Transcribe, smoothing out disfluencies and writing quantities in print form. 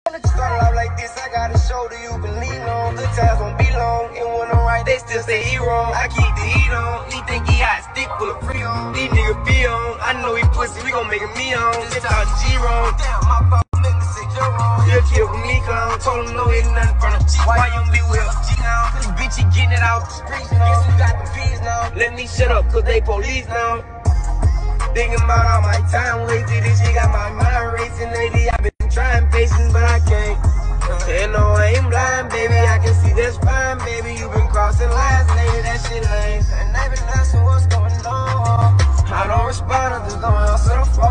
Started off like this, I got a shoulder you can lean on. Good times won't be long, and when I'm right, they still say he wrong. I keep the heat on, he think he hot, stick full of free on. These niggas be on, I know he pussy, we gon' make him me on. Just out the G wrong. Damn, my fault, make me say you're wrong. He'll kill for me, clown. Told him no, ain't nothing from the G. Why you be with a G now? This bitch, he getting it out the streets now. Guess who got the peas now? Let me shut up, cause they police now. Thinking about all my time wasted, this shit got my mind racing lately. I've been trying patience, but I can't. And no, I ain't blind, baby. I can see that's fine, baby. You been crossing lines lately, that shit lame. And they been asking what's going on. I don't respond, I'm just going out to the phone.